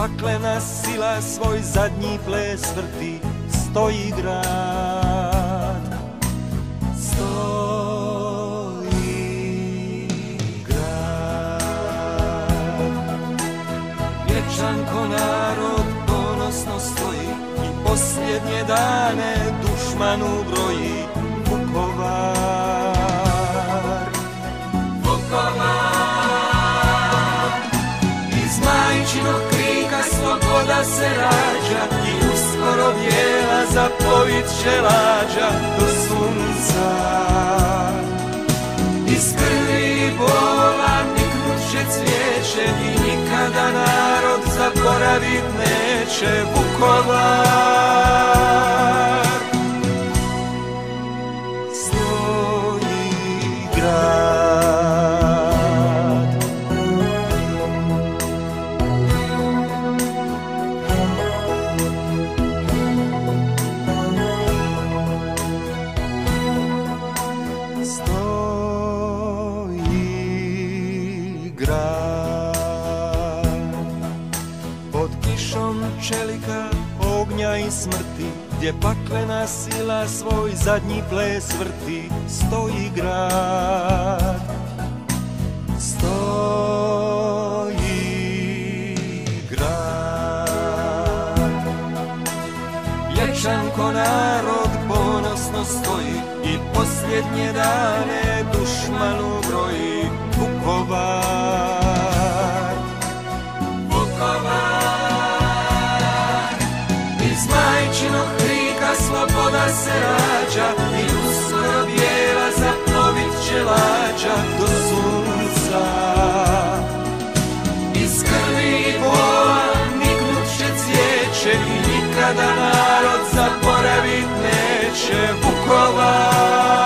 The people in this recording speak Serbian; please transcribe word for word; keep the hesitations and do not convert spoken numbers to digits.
paklena sila svoj zadnji ples vrti, stoji grad, stoji grad. Vječan ko narod ponosno stoji i posljednje dane dušmanu broji. Vukovar, Vukovar, iz majčinog krika sloboda se rađa i uskoro bijela zaplovit će lađa do sunca. Iz krvi i bola niknut će cvijeće i nikada narod zaboravit neće Vukovar. Pod kišom čelika, ognja i smrti, gdje paklena sila svoj zadnji ples vrti, stoji grad, stoji grad. Vječan ko narod ponosno stoji i posljednje dane dušmanu broji. Vukovar, Vukovar, iz majčinog krika sloboda se rađa i uskoro bijela zaplovit će lađa do sunca. Iz krvi i bola niknut će cvijeće i nikada narod zaboravit neće Vukovar.